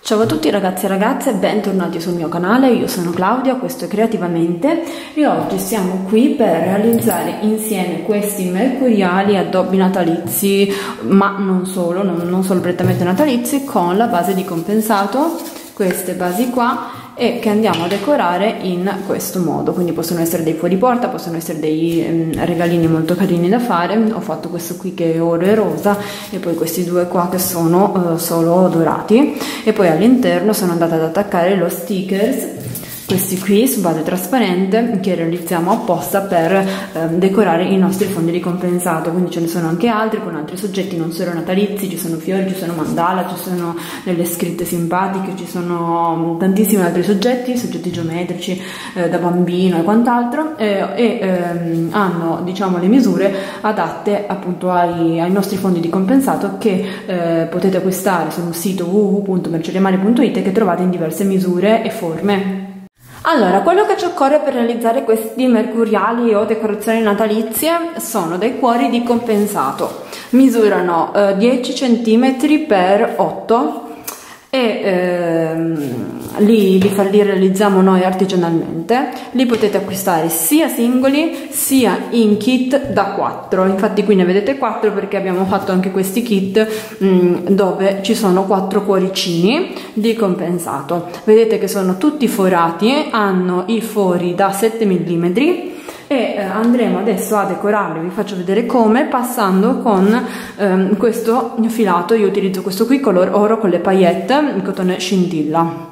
Ciao a tutti ragazzi e ragazze, bentornati sul mio canale, io sono Claudia, questo è Creativamente e oggi siamo qui per realizzare insieme questi mercuriali addobbi natalizi, ma non solo, non solo prettamente natalizi, con la base di compensato, queste basi qua, e che andiamo a decorare in questo modo. Quindi possono essere dei fuoriporta, possono essere dei regalini molto carini da fare. Ho fatto questo qui che è oro e rosa e poi questi due qua che sono solo dorati, e poi all'interno sono andata ad attaccare lo stickers, questi qui su base trasparente, che realizziamo apposta per decorare i nostri fondi di compensato. Quindi ce ne sono anche altri con altri soggetti non solo natalizi, ci sono fiori, ci sono mandala, ci sono delle scritte simpatiche, ci sono tantissimi altri soggetti geometrici da bambino e quant'altro, hanno, diciamo, le misure adatte appunto ai nostri fondi di compensato, che potete acquistare sul sito www.merceriamare.it, che trovate in diverse misure e forme. Allora, quello che ci occorre per realizzare questi mercuriali o decorazioni natalizie sono dei cuori di compensato. Misurano 10 cm per 8 e li realizziamo noi artigianalmente. Li potete acquistare sia singoli sia in kit da 4. Infatti qui ne vedete 4 perché abbiamo fatto anche questi kit dove ci sono 4 cuoricini di compensato. Vedete che sono tutti forati, hanno i fori da 7 mm e andremo adesso a decorarli. Vi faccio vedere come, passando con questo filato. Io utilizzo questo qui color oro con le paillette, il cotone scintilla,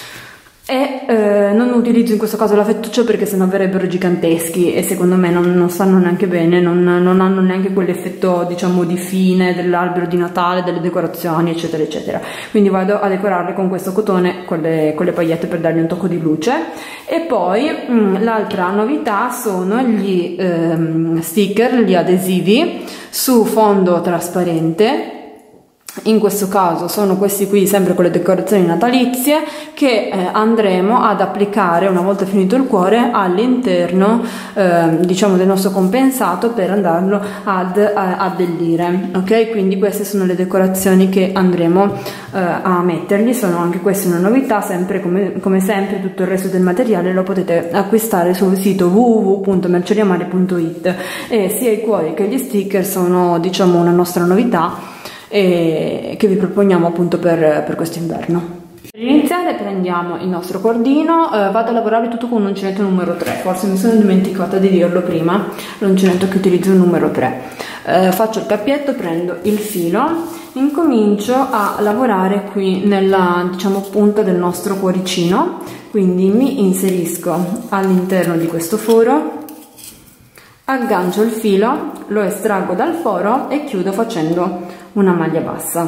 e non utilizzo in questo caso la fettuccia perché sennò verrebbero giganteschi e secondo me non stanno neanche bene, non hanno neanche quell'effetto, diciamo, di fine dell'albero di Natale, delle decorazioni eccetera eccetera. Quindi vado a decorarle con questo cotone con le paillette per dargli un tocco di luce. E poi l'altra novità sono gli sticker, gli adesivi su fondo trasparente. In questo caso sono questi qui, sempre con le decorazioni natalizie, che andremo ad applicare una volta finito il cuore all'interno diciamo del nostro compensato, per andarlo ad abbellire. Ok, quindi queste sono le decorazioni che andremo a mettergli. Sono anche queste una novità, sempre come sempre tutto il resto del materiale lo potete acquistare sul sito www.merceriamare.it, e sia i cuori che gli sticker sono, diciamo, una nostra novità e che vi proponiamo appunto per quest'inverno. Per iniziare prendiamo il nostro cordino, vado a lavorare tutto con l'uncinetto numero 3, forse mi sono dimenticata di dirlo prima, l'uncinetto che utilizzo è il numero 3. Faccio il cappietto, prendo il filo, incomincio a lavorare qui nella, diciamo, punta del nostro cuoricino, quindi mi inserisco all'interno di questo foro, aggancio il filo, lo estraggo dal foro e chiudo facendo una maglia bassa,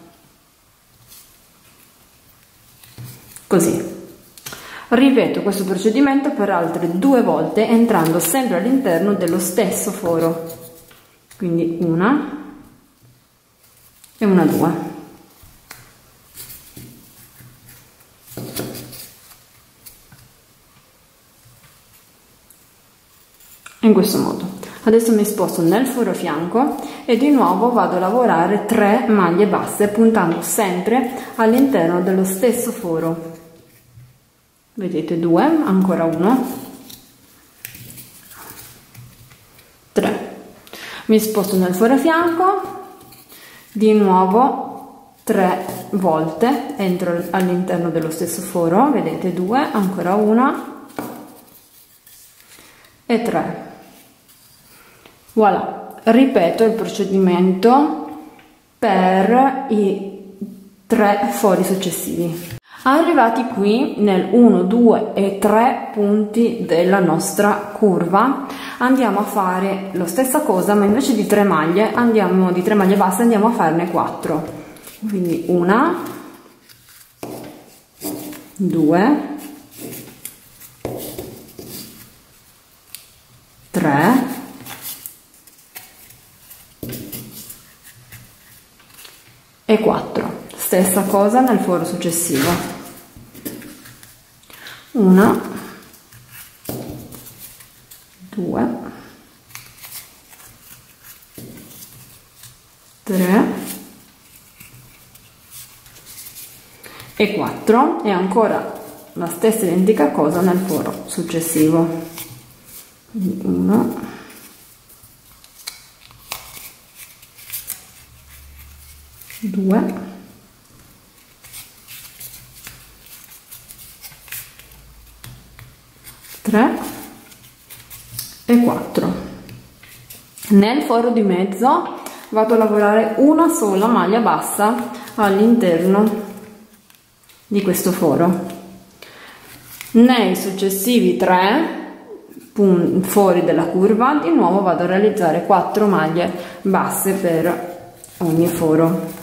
così. Ripeto questo procedimento per altre 2 volte, entrando sempre all'interno dello stesso foro, quindi una e una, 2. In questo modo. Adesso mi sposto nel foro fianco e di nuovo vado a lavorare 3 maglie basse, puntando sempre all'interno dello stesso foro. Vedete, 2, ancora 1, 3. Mi sposto nel foro fianco, di nuovo 3 volte, entro all'interno dello stesso foro, vedete, 2, ancora 1 e 3. Voilà, ripeto il procedimento per i 3 fori successivi. Arrivati qui nel 1, 2 e 3 punti della nostra curva, andiamo a fare la stessa cosa, ma invece di 3 maglie, di 3 maglie basse, andiamo a farne 4. Quindi 1, 2, 3 e 4. Stessa cosa nel foro successivo. 1, 2, 3 e 4 e ancora la stessa identica cosa nel foro successivo. 1, 2, 3 e 4. Nel foro di mezzo vado a lavorare una sola maglia bassa all'interno di questo foro. Nei successivi 3 fori della curva di nuovo vado a realizzare 4 maglie basse per ogni foro.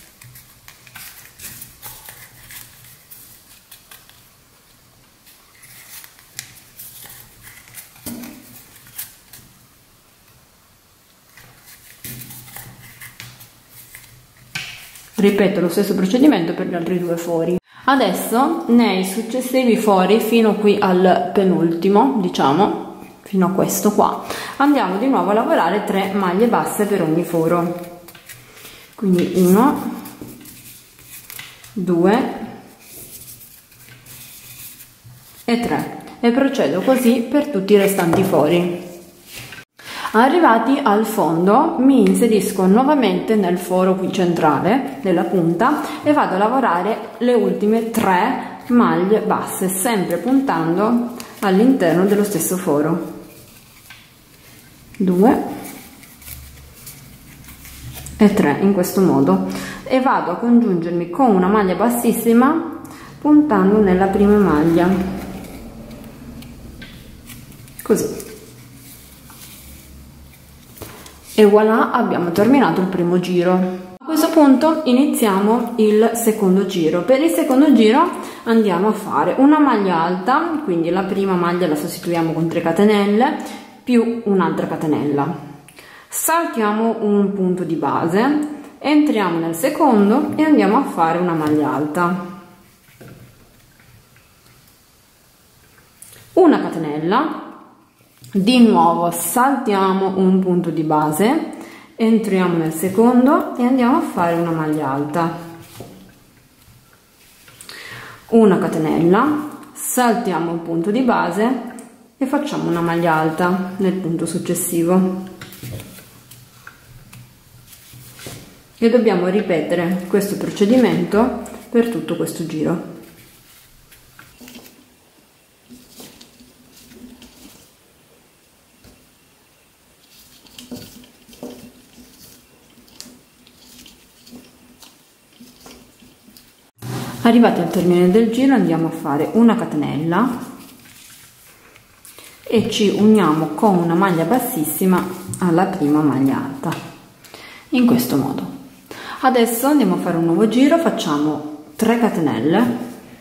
Ripeto lo stesso procedimento per gli altri 2 fori. Adesso nei successivi fori fino qui al penultimo, diciamo, fino a questo qua, andiamo di nuovo a lavorare 3 maglie basse per ogni foro. Quindi 1, 2 e 3 e procedo così per tutti i restanti fori. Arrivati al fondo mi inserisco nuovamente nel foro qui centrale della punta e vado a lavorare le ultime 3 maglie basse, sempre puntando all'interno dello stesso foro. 2 e 3 in questo modo, e vado a congiungermi con una maglia bassissima puntando nella prima maglia, così. E voilà, abbiamo terminato il primo giro. A questo punto iniziamo il secondo giro. Per il secondo giro andiamo a fare una maglia alta, quindi la prima maglia la sostituiamo con 3 catenelle più un'altra catenella. Saltiamo un punto di base, entriamo nel secondo e andiamo a fare una maglia alta. Una catenella. Di nuovo saltiamo un punto di base, entriamo nel secondo e andiamo a fare una maglia alta. Una catenella, saltiamo un punto di base e facciamo una maglia alta nel punto successivo. E dobbiamo ripetere questo procedimento per tutto questo giro. Arrivati al termine del giro andiamo a fare una catenella e ci uniamo con una maglia bassissima alla prima maglia alta, in questo modo. Adesso andiamo a fare un nuovo giro, facciamo 3 catenelle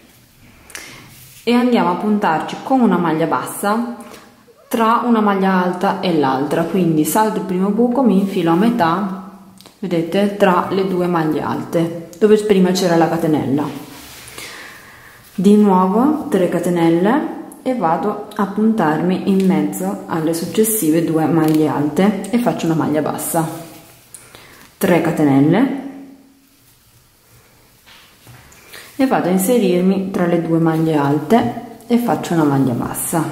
e andiamo a puntarci con una maglia bassa tra una maglia alta e l'altra, quindi salto il primo buco, mi infilo a metà, vedete, tra le 2 maglie alte dove prima c'era la catenella. Di nuovo 3 catenelle e vado a puntarmi in mezzo alle successive 2 maglie alte e faccio una maglia bassa. 3 catenelle e vado a inserirmi tra le 2 maglie alte e faccio una maglia bassa.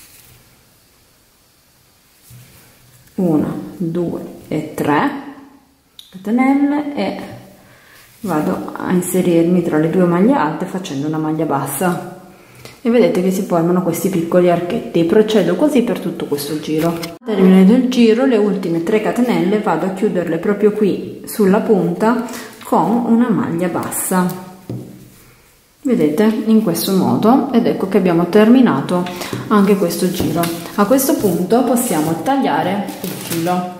1, 2 e 3 catenelle e vado a inserirmi tra le 2 maglie alte facendo una maglia bassa e vedete che si formano questi piccoli archetti. Procedo così per tutto questo giro. Al termine del giro le ultime 3 catenelle vado a chiuderle proprio qui sulla punta con una maglia bassa, vedete, in questo modo, ed ecco che abbiamo terminato anche questo giro. A questo punto possiamo tagliare il filo.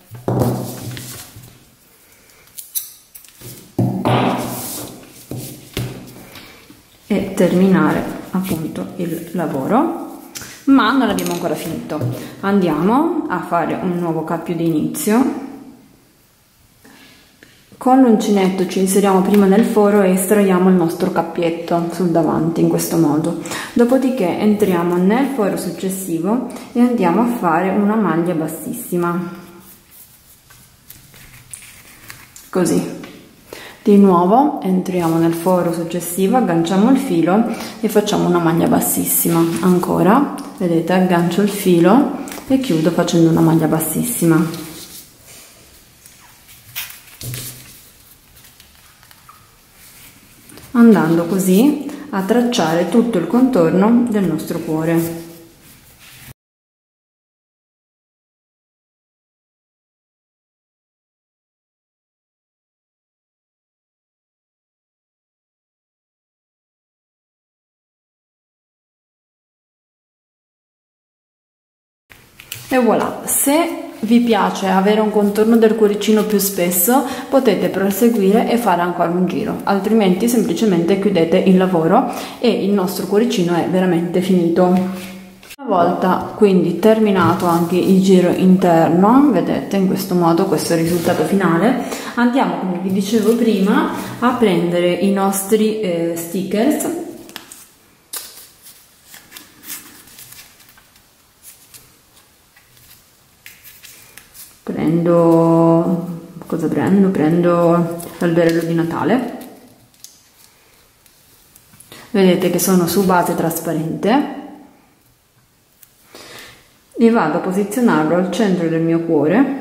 E terminare appunto il lavoro, ma non abbiamo ancora finito. Andiamo a fare un nuovo cappio di inizio. Con l'uncinetto ci inseriamo prima nel foro e estraiamo il nostro cappietto sul davanti in questo modo. Dopodiché entriamo nel foro successivo e andiamo a fare una maglia bassissima, così. Di nuovo entriamo nel foro successivo, agganciamo il filo e facciamo una maglia bassissima. Ancora, vedete, aggancio il filo e chiudo facendo una maglia bassissima. Andando così a tracciare tutto il contorno del nostro cuore. E voilà, se vi piace avere un contorno del cuoricino più spesso potete proseguire e fare ancora un giro, altrimenti semplicemente chiudete il lavoro e il nostro cuoricino è veramente finito. Una volta quindi terminato anche il giro interno, vedete, in questo modo questo è il risultato finale, andiamo, come vi dicevo prima, a prendere i nostri stickers. Prendo l'alberello di Natale, vedete che sono su base trasparente, e vado a posizionarlo al centro del mio cuore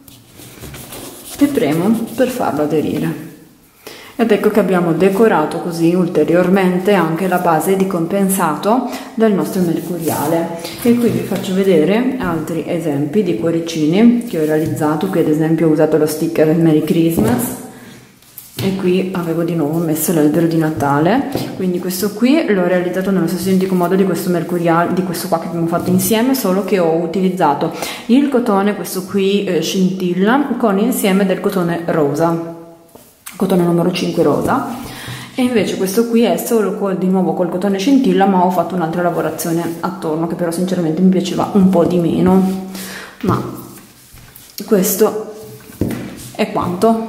e premo per farlo aderire. Ed ecco che abbiamo decorato così ulteriormente anche la base di compensato del nostro mercuriale. E qui vi faccio vedere altri esempi di cuoricini che ho realizzato. Qui ad esempio ho usato lo sticker Merry Christmas e qui avevo di nuovo messo l'albero di Natale, quindi questo qui l'ho realizzato nello stesso identico modo di questo mercuriale, di questo qua che abbiamo fatto insieme, solo che ho utilizzato il cotone, questo qui scintilla, con l'insieme del cotone rosa, cotone numero 5 rosa, e invece questo qui è solo di nuovo col cotone scintilla, ma ho fatto un'altra lavorazione attorno che però sinceramente mi piaceva un po' di meno. Ma questo è quanto.